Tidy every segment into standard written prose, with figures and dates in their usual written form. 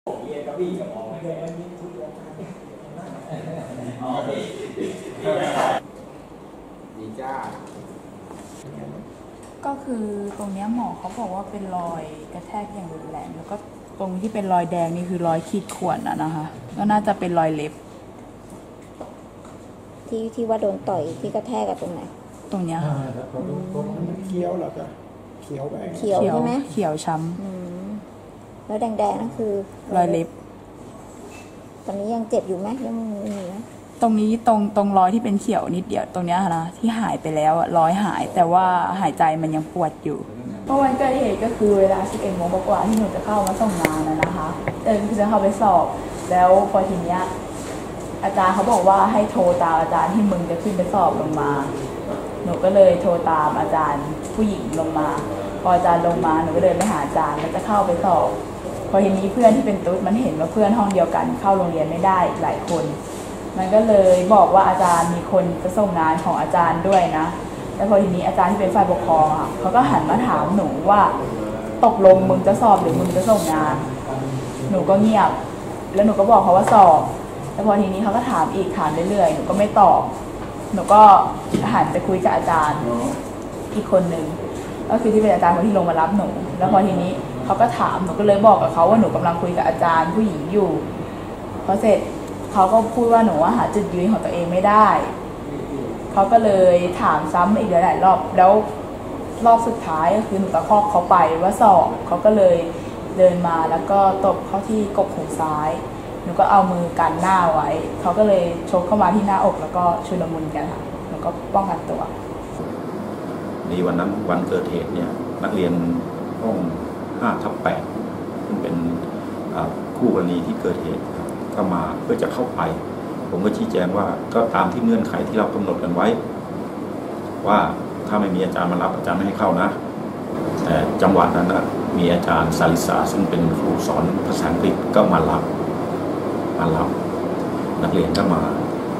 เรียนกระบี่กับมองไม่ได้มีทุกอย่างอ๋อดีจ้าก็คือตรงนี้หมอเขาบอกว่าเป็นรอยกระแทกอย่างรุนแรงแล้วก็ตรงที่เป็นรอยแดงนี่คือรอยขีดข่วนนะคะก็น่าจะเป็นรอยเล็บที่ว่าโดนต่อยที่กระแทกกับตรงไหนตรงเนี้ยค่ะมันเคี้ยวแล้วก็เขียวไปเขียวใช่ไหมเขียวช้ำแล้วแดงๆนั่นคือรอยเล็บตอนนี้ยังเจ็บอยู่ไหมยังมีไหมตรงนี้ตรงรอยที่เป็นเขียวนิดเดียวตรงเนี้ยนะที่หายไปแล้วรอยหายแต่ว่าหายใจมันยังปวดอยู่เมื่อวันเกิดเหตุก็คือเวลา11 โมงกว่าที่หนูจะเข้ามาส่งงานนะคะคือจะเข้าไปสอบแล้วพอทีเนี้ยอาจารย์เขาบอกว่าให้โทรตามอาจารย์ที่มึงจะขึ้นไปสอบลงมาหนูก็เลยโทรตามอาจารย์ผู้หญิงลงมาพออาจารย์ลงมาหนูก็เดินไปหาอาจารย์แล้วจะเข้าไปสอบพอทีนี้เพื่อนที่เป็นตุ๊ดมันเห็นว่าเพื่อนห้องเดียวกันเข้าโรงเรียนไม่ได้หลายคนมันก็เลยบอกว่าอาจารย์มีคนจะส่งงานของอาจารย์ด้วยนะแล้วพอทีนี้อาจารย์ที่เป็นฝ่ายปกครองอ่ะเขาก็หันมาถามหนูว่าตกลงมึงจะสอบหรือมึงจะส่งงานหนูก็เงียบแล้วหนูก็บอกเขาว่าสอบแล้วพอทีนี้เขาก็ถามอีกถามเรื่อยๆหนูก็ไม่ตอบหนูก็หันไปคุยกับอาจารย์อีกคนนึงก็คือที่เป็นอาจารย์คนที่ลงมารับหนูแล้วพอทีนี้เขาก็ถามหนูก็เลยบอกกับเขาว่าหนูกำลังคุยกับอาจารย์ผู้หญิงอยู่พอเสร็จเขาก็พูดว่าหนูหาจุดยืนของตัวเองไม่ได้เขาก็เลยถามซ้ำอีกหลายรอบแล้วรอบสุดท้ายก็คือหนูตะคอกเขาไปว่าสอบเขาก็เลยเดินมาแล้วก็ตบเข้าที่กกหูซ้ายหนูก็เอามือกันหน้าไว้เขาก็เลยชกเข้ามาที่หน้าอกแล้วก็ชุลมุนกันค่ะหนูก็ป้องกันตัวในวันนั้นวันเกิดเหตุเนี่ยนักเรียนห้อง5/8ซึ่งเป็นคู่กรณีที่เกิดเหตุก็มาเพื่อจะเข้าไปผมก็ชี้แจงว่าก็ตามที่เงื่อนไขที่เรากำหนดกันไว้ว่าถ้าไม่มีอาจารย์มารับอาจารย์ไม่ให้เข้านะแต่จังหวะนั้นนะมีอาจารย์สาริสาซึ่งเป็นครูสอนภาษาอังกฤษก็มารับนักเรียนก็มา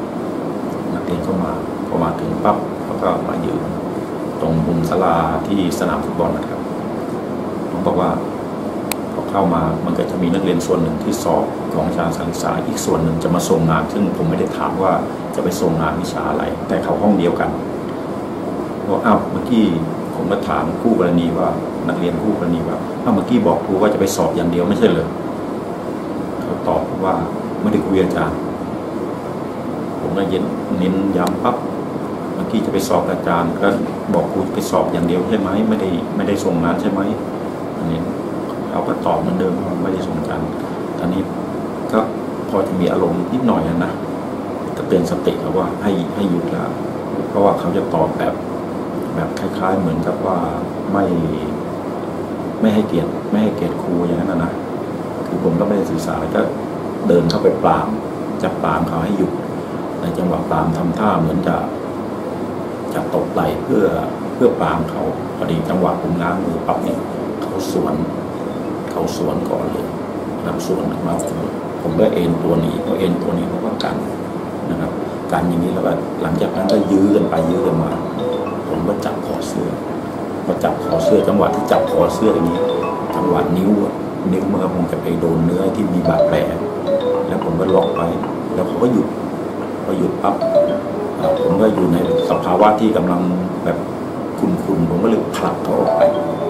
พอมาถึงปั๊บเขาก็มายืนตรงมุมศาลาที่สนามฟุตบอลนะครับผมบอกว่าพอเข้ามามันก็จะมีนักเรียนส่วนหนึ่งที่สอบของอาจารย์สาริสาอีกส่วนหนึ่งจะมาส่งงานซึ่งผมไม่ได้ถามว่าจะไปส่งงานวิชาอะไรแต่เขาห้องเดียวกันบอกอ้าวเมื่อกี้ผมก็ถามคู่กรณีว่านักเรียนคู่กรณีว่าเมื่อกี้บอกครูว่าจะไปสอบอย่างเดียวไม่ใช่เหรอเขาตอบว่าไม่ได้คุยอาจารย์ผมก็เน้นย้ำปั๊บเมื่อกี้จะไปสอบอาจารย์ก็บอกครูไปสอบอย่างเดียวใช่ไหมไม่ได้ส่งงานใช่ไหมอันนี้เขาก็ตอบเหมือนเดิมว่าไม่ได้ส่งงานตอนนี้ก็พอจะมีอารมณ์นิดหน่อยนะจะเตือนสติเขาว่าให้หยุดแล้วเพราะว่าเขาจะตอบแบบคล้ายๆเหมือนกับว่าไม่ให้เกียรติครูอย่างนั้นนะคือผมก็ไม่ได้สื่อสารก็เดินเข้าไปปรามจะปรามเขาให้หยุดในจังหวะปรามทำท่าเหมือนจะตบไหล่เพื่อปรามเขาพอดีจังหวะผมง้างมือปั๊บเนี่ยเขาสวนก่อนเลยสวนมาผมก็เอ็นตัวนี้เพราะว่ากันนะครับกันอย่างนี้แล้วก็หลังจากนั้นก็ยื้อกันไปยื้อกันมาผมก็จับคอเสื้อจังหวะที่จับคอเสื้ออย่างนี้จังหวะนิ้วมือผมจะไปโดนเนื้อที่มีบาดแผลแล้วผมก็ล็อกไว้แล้วเขาก็หยุดปั๊บผมก็อยู่ในสภาวะที่กำลังแบบคุณผมก็เลยผลักเขาออกไป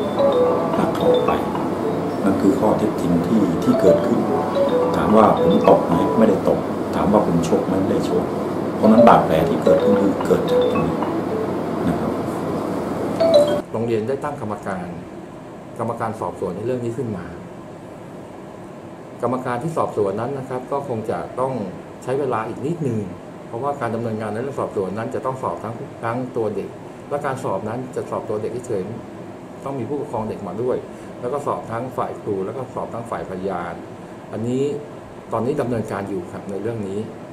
นั่นคือข้อเท็จจริงที่เกิดขึ้นถามว่าผมตกไหมไม่ได้ตกถามว่าผมชกไหมไม่ได้ชกเพราะนั้นบาดแผลที่เกิดขึ้นคือเกิดจากตรงนี้นะครับโรงเรียนได้ตั้งกรรมการสอบสวนในเรื่องนี้ขึ้นมากรรมการที่สอบสวนนั้นนะครับก็คงจะต้องใช้เวลาอีกนิดนึงเพราะว่าการดำเนินงานในเรื่องสอบสวนนั้นจะต้องสอบทั้งตัวเด็กและการสอบนั้นจะสอบตัวเด็กเฉยๆต้องมีผู้ปกครองเด็กมาด้วยแล้วก็สอบทั้งฝ่ายครูแล้วก็สอบทั้งฝ่ายพยานอันนี้ตอนนี้ดำเนินการอยู่ครับในเรื่องนี้